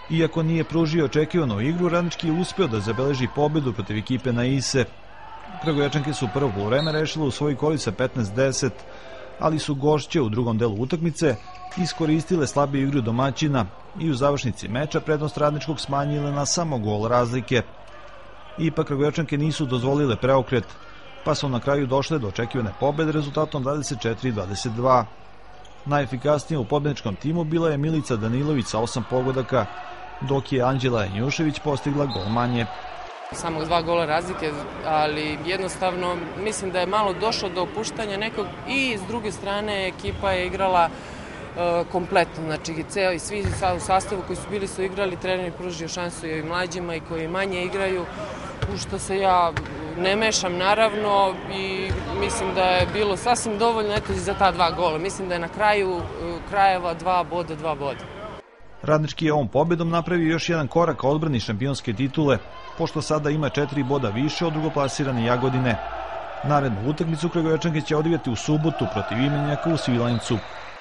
Iako nije pružio očekivanu igru, Radnički je uspeo da zabeleži pobedu protiv ekipe Naise. Kragujevačanke su prvo poluvreme rešile u svoj korist sa 15-10, ali su gošće u drugom delu utakmice iskoristile slabiju igru domaćina i u završnici meča prednost Radničkog smanjile na samo gol razlike. Ipak Kragujevačanke nisu dozvolile preokret, pa su na kraju došle do očekivane pobede rezultatom 24-22. Najefikasnija u pobedničkom timu bila je Milica Danilović sa 8 pogodaka, dok je Anđela Janjušević postigla gol manje. Samo 2 gola razlike, ali jednostavno mislim da je malo došlo do opuštanja nekog i s druge strane ekipa je igrala kompletno, znači ceo i svi u sastavu koji su bili su igrali, trener pružio šansu i mlađima i koji manje igraju, u što se ja ne mešam naravno i mislim da je bilo sasvim dovoljno za ta 2 gola. Mislim da je na kraju krajeva 2 boda. Radnički je ovom pobedom napravio još jedan korak ka odbrani šampionske titule, pošto sada ima 4 boda više od drugoplasirane Jagodine. Narednu utakmicu Kragujevačanke će odigrati u subotu protiv Imenjaka u Svilajncu.